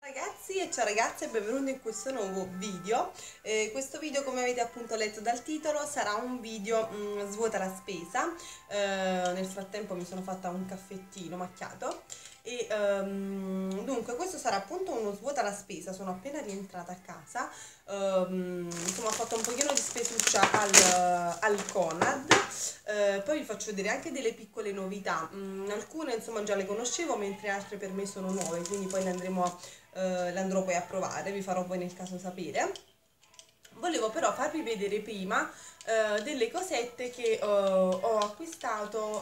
Ragazzi e ciao ragazze, benvenuti in questo nuovo video. Questo video, come avete appunto letto dal titolo, sarà un video svuota la spesa. Nel frattempo mi sono fatta un caffettino macchiato e dunque questo sarà appunto uno svuota la spesa. Sono appena rientrata a casa, insomma ho fatto un pochino di spesuccia al Conad. Poi vi faccio vedere anche delle piccole novità. Alcune insomma già le conoscevo, mentre altre per me sono nuove, quindi poi le andrò poi a provare, vi farò poi nel caso sapere. Volevo però farvi vedere prima delle cosette che ho acquistato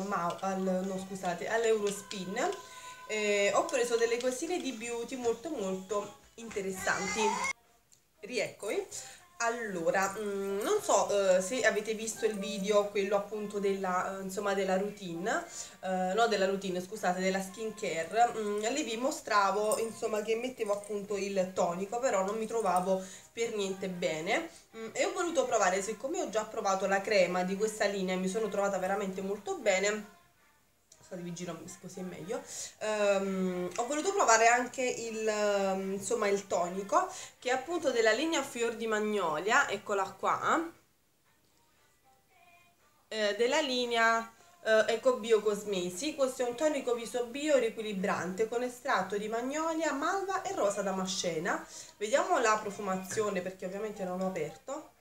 all'Eurospin. Ho preso delle cosine di beauty molto interessanti. Rieccomi. Allora, non so se avete visto il video, quello appunto insomma, della routine, no della routine, scusate, della skincare. Lì vi mostravo insomma che mettevo appunto il tonico, però non mi trovavo per niente bene, e ho voluto provare, siccome ho già provato la crema di questa linea e mi sono trovata veramente molto bene. Di vicino così è meglio. Ho voluto provare anche insomma, il tonico, che è appunto della linea Fior di Magnolia, eccola qua, della linea Ecobio Cosmesi. Questo è un tonico viso bio riequilibrante con estratto di magnolia, malva e rosa damascena. Vediamo la profumazione, perché ovviamente non ho aperto.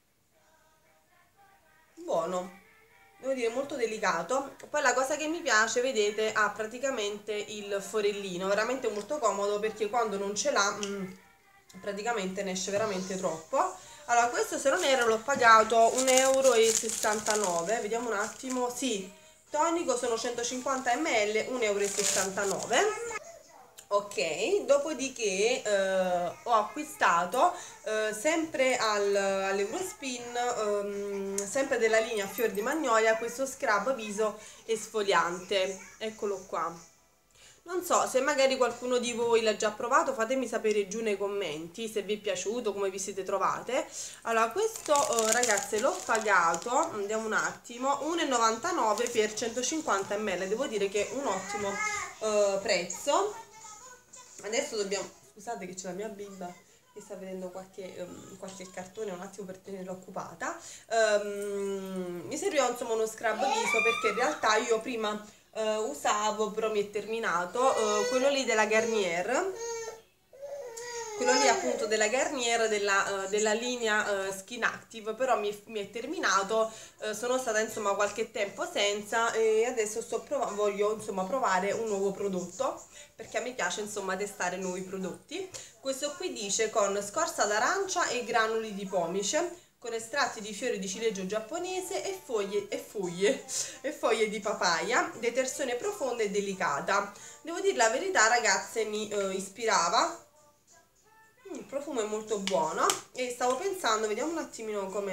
Buono, devo dire molto delicato. Poi la cosa che mi piace, vedete, ha praticamente il forellino, veramente molto comodo, perché quando non ce l'ha praticamente ne esce veramente troppo. Allora, questo, se non erro, l'ho pagato 1,69 €. Vediamo un attimo. Sì, tonico sono 150 ml, 1,69 €. Ok, dopodiché ho acquistato sempre all'Eurospin, sempre della linea Fior di Magnolia, questo scrub viso esfoliante. Eccolo qua. Non so se magari qualcuno di voi l'ha già provato, fatemi sapere giù nei commenti se vi è piaciuto, come vi siete trovate. Allora, questo ragazze l'ho pagato, andiamo un attimo, 1,99 € per 150 ml, devo dire che è un ottimo prezzo. Adesso dobbiamo, scusate che c'è la mia bimba che sta vedendo qualche cartone, un attimo per tenerla occupata. Mi serviva insomma uno scrub viso, perché in realtà io prima usavo, però mi è terminato, quello lì della Garnier, quello lì appunto della Garnier, della linea Skin Active, però mi è terminato. Sono stata insomma qualche tempo senza, e adesso voglio insomma provare un nuovo prodotto, perché a me piace insomma testare nuovi prodotti. Questo qui dice con scorza d'arancia e granuli di pomice, con estratti di fiori di ciliegio giapponese e foglie di papaya, detersione profonda e delicata. Devo dire la verità, ragazze, mi ispirava. Il profumo è molto buono, e stavo pensando, vediamo un attimino come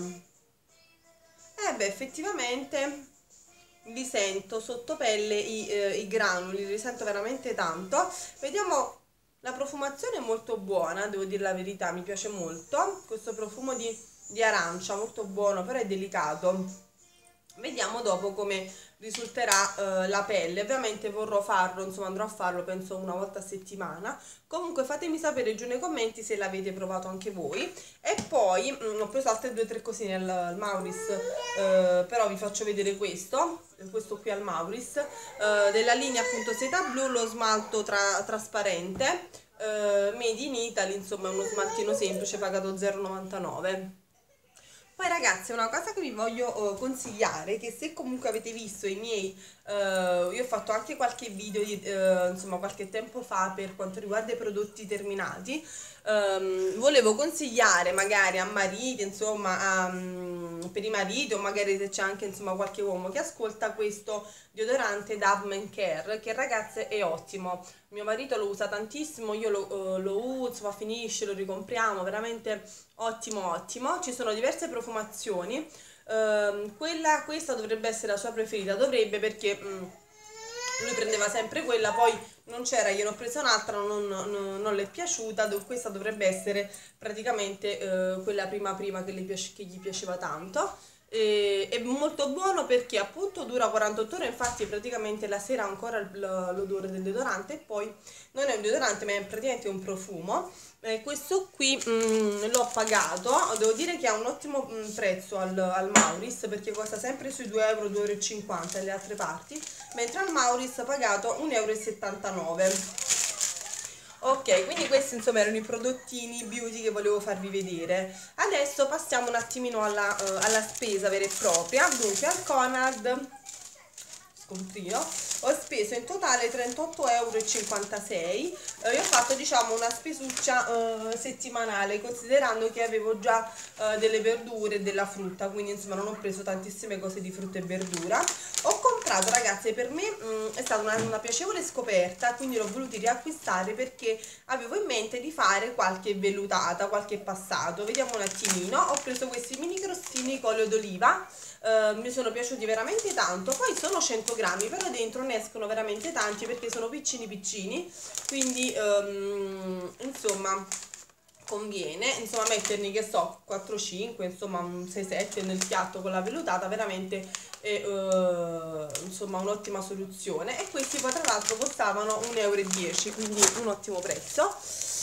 beh, effettivamente li sento sotto pelle i granuli, li sento veramente tanto. Vediamo, la profumazione è molto buona, devo dire la verità, mi piace molto questo profumo di arancia, molto buono, però è delicato. Vediamo dopo come risulterà la pelle. Ovviamente vorrò farlo, insomma andrò a farlo penso una volta a settimana. Comunque fatemi sapere giù nei commenti se l'avete provato anche voi. E poi ho preso altre 2 o 3 cosine al Mauris, però vi faccio vedere questo qui al Mauris, della linea appunto seta blu, lo smalto trasparente, made in Italy, insomma è uno smaltino semplice, pagato 0,99 €. Poi ragazzi, una cosa che vi voglio consigliare, che se comunque avete visto i miei, io ho fatto anche qualche video insomma qualche tempo fa per quanto riguarda i prodotti terminati, volevo consigliare magari a mariti, insomma per i mariti, o magari se c'è anche insomma qualche uomo che ascolta, questo deodorante Dove Men Care, che ragazze è ottimo. Mio marito lo usa tantissimo, io lo uso, fa finisce, lo ricompriamo, veramente ottimo. Ci sono diverse profumazioni, questa dovrebbe essere la sua preferita, perché lui prendeva sempre quella, poi non c'era, gliene ho presa un'altra, non le è piaciuta. Questa dovrebbe essere praticamente quella prima che gli piaceva tanto. È molto buono perché appunto dura 48 ore, infatti praticamente la sera ha ancora l'odore del deodorante, e poi non è un deodorante ma è praticamente un profumo. Questo qui l'ho pagato, devo dire che ha un ottimo prezzo al Mauris, perché costa sempre sui 2 euro, 2,50 euro nelle altre parti, mentre al Mauris ha pagato 1,79 euro. Ok, quindi questi insomma erano i prodottini beauty che volevo farvi vedere. Adesso passiamo un attimino alla spesa vera e propria. Dunque al Conad, scontrino, ho speso in totale 38,56 euro. Io ho fatto diciamo una spesuccia settimanale, considerando che avevo già delle verdure e della frutta, quindi insomma non ho preso tantissime cose di frutta e verdura. Ho comprato, ragazze, per me è stata una piacevole scoperta, quindi l'ho voluto riacquistare perché avevo in mente di fare qualche vellutata, qualche passato. Vediamo un attimino. Ho preso questi mini crostini con olio d'oliva, mi sono piaciuti veramente tanto. Poi sono 100 grammi, però dentro ne escono veramente tanti perché sono piccini piccini, quindi insomma conviene insomma metterni, che so, 4-5, insomma un 6-7 nel piatto con la vellutata, veramente è insomma un'ottima soluzione. E questi poi tra l'altro costavano 1,10 euro, quindi un ottimo prezzo.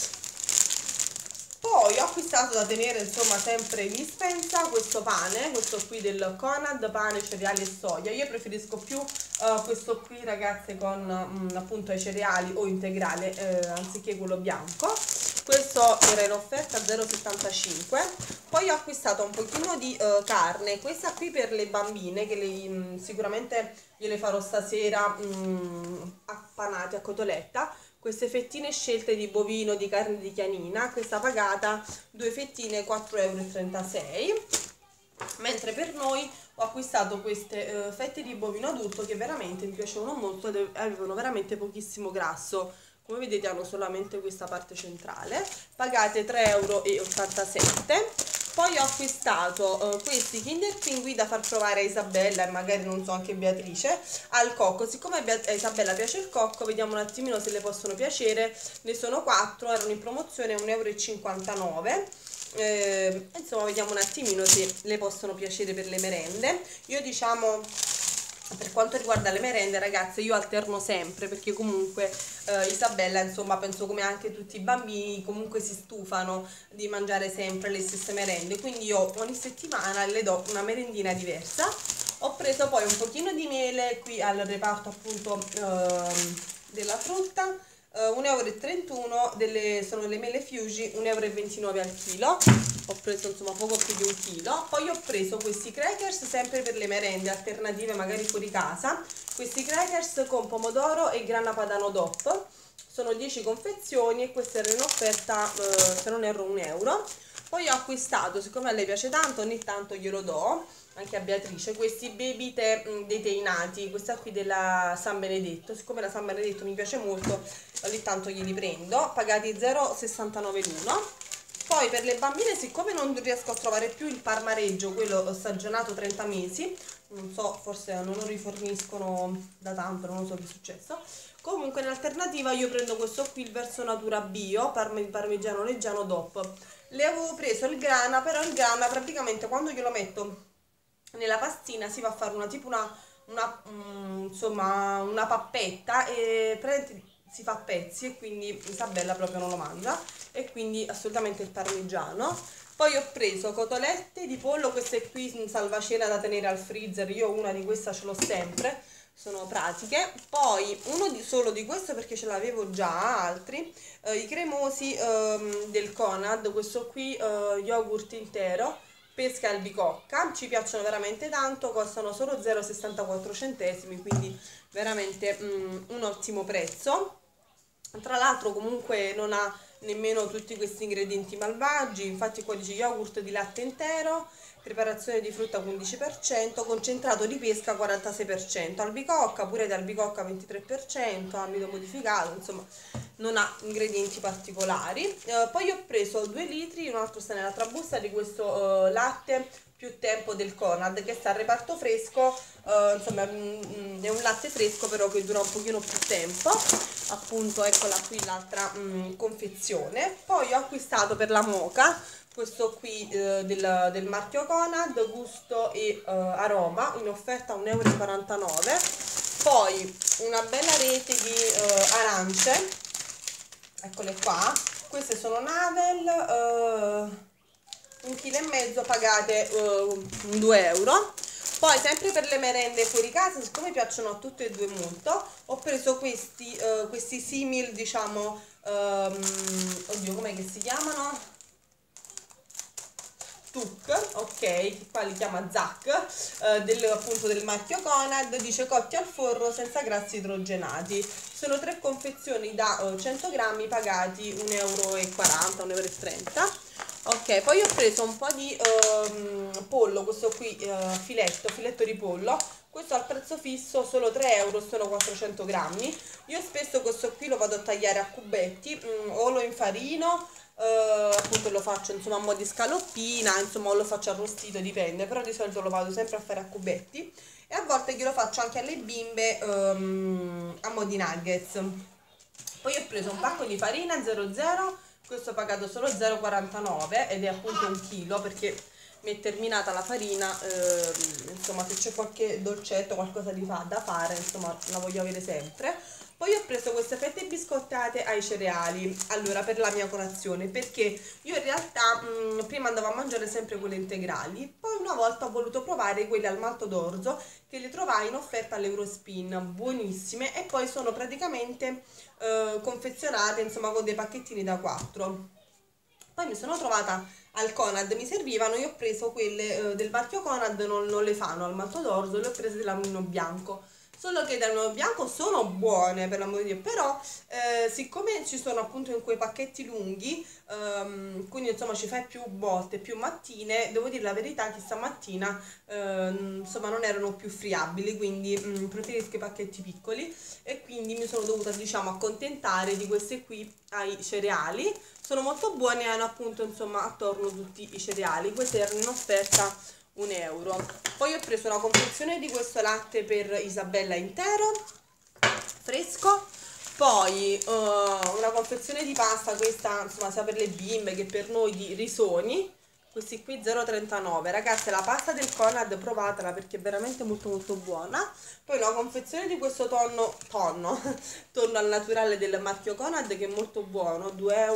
Poi ho acquistato da tenere insomma sempre in dispensa questo pane, questo qui del Conad, pane, cereali e soia. Io preferisco più questo qui, ragazze, con appunto i cereali o integrale anziché quello bianco. Questo era in offerta a 0,75. Poi ho acquistato un pochino di carne, questa qui per le bambine, che sicuramente gliele farò stasera appanate a cotoletta. Queste fettine scelte di bovino, di carne di chianina, questa pagata 2 fettine 4,36 euro. Mentre per noi ho acquistato queste fette di bovino adulto che veramente mi piacevano molto, avevano veramente pochissimo grasso. Come vedete hanno solamente questa parte centrale, pagate 3,87 euro. Poi ho acquistato questi Kinder Pinguì da far provare a Isabella e magari non so anche Beatrice al cocco. Siccome a Isabella piace il cocco, vediamo un attimino se le possono piacere. Ne sono 4, erano in promozione 1,59 euro. Insomma vediamo un attimino se le possono piacere per le merende. Io diciamo, per quanto riguarda le merende, ragazze, io alterno sempre perché comunque Isabella, insomma, penso come anche tutti i bambini, comunque si stufano di mangiare sempre le stesse merende, quindi io ogni settimana le do una merendina diversa. Ho preso poi un pochino di mele qui al reparto appunto della frutta, 1,31 euro, sono le mele Fuji, 1,29 euro al chilo. Ho preso insomma poco più di 1 chilo. Poi ho preso questi crackers sempre per le merende alternative magari fuori casa, questi crackers con pomodoro e grana padano DOP, sono 10 confezioni e questa era in offerta se non erro 1 euro. Poi ho acquistato, siccome a lei piace tanto, ogni tanto glielo do anche a Beatrice, questi baby tè dei teinati, questa qui della San Benedetto. Siccome la San Benedetto mi piace molto, ogni tanto glieli prendo, pagati 0,69 l'uno. Poi per le bambine, siccome non riesco a trovare più il Parmareggio, quello stagionato 30 mesi, non so, forse non lo riforniscono da tanto, non so che è successo. Comunque in alternativa io prendo questo qui, il Verso Natura Bio, parmigiano reggiano DOP. Le avevo preso il grana, però il grana praticamente quando glielo metto nella pastina si va a fare insomma una pappetta e si fa a pezzi, e quindi Isabella proprio non lo mangia, e quindi assolutamente il parmigiano. Poi ho preso cotolette di pollo, queste qui in salvacena da tenere al freezer, io una di queste ce l'ho sempre, sono pratiche. Poi solo di questo perché ce l'avevo già, altri, i cremosi del Conad, questo qui yogurt intero, pesca e albicocca, ci piacciono veramente tanto, costano solo 0,64 centesimi, quindi veramente un ottimo prezzo. Tra l'altro comunque non ha nemmeno tutti questi ingredienti malvagi, infatti qua dice yogurt di latte intero, preparazione di frutta 15%, concentrato di pesca 46%, albicocca, pure di albicocca 23%, amido modificato, insomma non ha ingredienti particolari. Poi ho preso 2 litri, un altro sta nell'altra busta, di questo latte più tempo del Conad, che sta al reparto fresco. Insomma è un latte fresco però che dura un pochino più tempo, appunto. Eccola qui l'altra confezione. Poi ho acquistato per la moka questo qui del marchio Conad, gusto e aroma, in offerta a 1,49 €. Poi una bella rete di arance, eccole qua, queste sono Navel, 1,5 kg, pagate 2 €. Poi sempre per le merende fuori casa, siccome piacciono a tutte e due molto, ho preso questi simil, diciamo, oddio, com'è che si chiamano? Tuk, ok, qua li chiama Zac, appunto del marchio Conad, dice cotti al forno senza grassi idrogenati. Sono 3 confezioni da 100 grammi, pagati 1,40 €, 1,30 €. Ok, poi ho preso un po' di pollo, questo qui, filetto di pollo. Questo al prezzo fisso, solo 3 €, sono 400 grammi. Io spesso questo qui lo vado a tagliare a cubetti, o lo infarino, appunto lo faccio insomma a mo' di scaloppina, insomma, o lo faccio arrostito, dipende, però di solito lo vado sempre a fare a cubetti, e a volte glielo faccio anche alle bimbe a mo' di nuggets. Poi ho preso un pacco di farina 00, questo ho pagato solo 0,49 ed è appunto 1 chilo, perché mi è terminata la farina, insomma se c'è qualche dolcetto, qualcosa da fare, insomma la voglio avere sempre. Poi ho preso queste fette biscottate ai cereali, allora, per la mia colazione, perché io in realtà prima andavo a mangiare sempre quelle integrali, poi una volta ho voluto provare quelle al malto d'orzo, che le trovai in offerta all'Eurospin, buonissime, e poi sono praticamente confezionate, insomma, con dei pacchettini da 4. Poi mi sono trovata al Conad, mi servivano, io ho preso quelle del marchio Conad, non le fanno al malto d'orzo, le ho prese dell'amino bianco. Solo che dal vino bianco sono buone, per l'amor di Dio, però siccome ci sono appunto in quei pacchetti lunghi, quindi insomma ci fai più volte, più mattine, devo dire la verità che stamattina insomma non erano più friabili, quindi preferisco i pacchetti piccoli, e quindi mi sono dovuta, diciamo, accontentare di queste qui ai cereali. Sono molto buone e hanno appunto insomma attorno tutti i cereali. Queste erano in offerta 1 €. Poi ho preso una confezione di questo latte per Isabella intero, fresco. Poi una confezione di pasta, questa insomma sia per le bimbe che per noi, di risoni, questi qui 0,39. Ragazze, la pasta del Conad provatela, perché è veramente molto molto buona. Poi una confezione di questo tonno al naturale del marchio Conad, che è molto buono,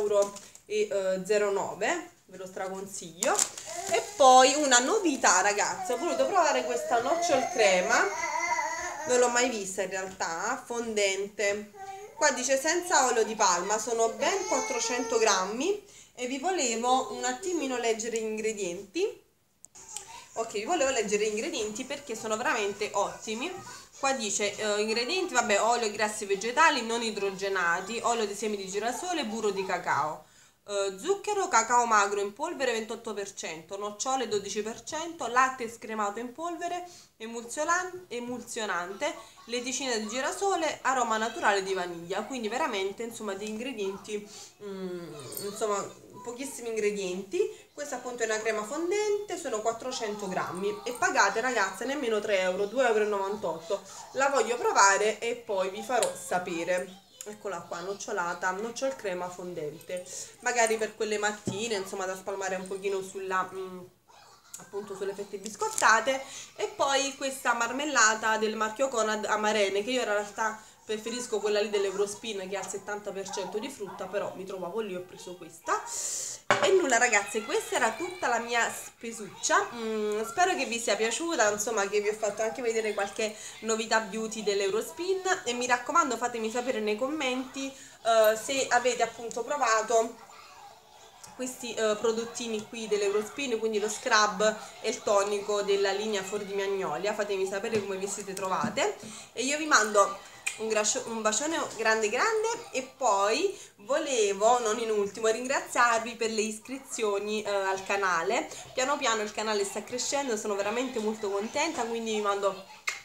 2,09 €, ve lo straconsiglio. E poi una novità, ragazze, ho voluto provare questa nocciol crema, non l'ho mai vista in realtà, fondente. Qua dice senza olio di palma, sono ben 400 grammi, e vi volevo un attimino leggere gli ingredienti. Ok, vi volevo leggere gli ingredienti perché sono veramente ottimi. Qua dice ingredienti, vabbè, olio e grassi vegetali non idrogenati, olio di semi di girasole, burro di cacao, zucchero, cacao magro in polvere 28%, nocciole 12%, latte scremato in polvere, emulsionante, letticina di girasole, aroma naturale di vaniglia. Quindi veramente insomma di ingredienti, insomma pochissimi ingredienti. Questa appunto è una crema fondente, sono 400 grammi e pagate, ragazze, nemmeno 3 €, 2,98 €. La voglio provare e poi vi farò sapere. Eccola qua, nocciol crema fondente, magari per quelle mattine, insomma, da spalmare un pochino sulla appunto sulle fette biscottate. E poi questa marmellata del marchio Conad Amarene, che io in realtà preferisco quella lì dell'Eurospin, che ha il 70% di frutta, però mi trovavo lì, ho preso questa. E nulla, ragazze, questa era tutta la mia spesuccia. Spero che vi sia piaciuta, insomma, che vi ho fatto anche vedere qualche novità beauty dell'Eurospin, e mi raccomando fatemi sapere nei commenti se avete appunto provato questi prodottini qui dell'Eurospin, quindi lo scrub e il tonico della linea Fuori di Magnolia. Fatemi sapere come vi siete trovate, e io vi mando un bacione grande grande. E poi volevo, non in ultimo, ringraziarvi per le iscrizioni al canale. Piano piano il canale sta crescendo, sono veramente molto contenta, quindi vi mando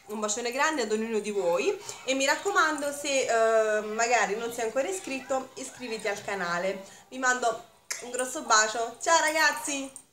un bacione grande ad ognuno di voi e mi raccomando, se magari non sei ancora iscritto, iscriviti al canale. Vi mando un grosso bacio, ciao ragazzi!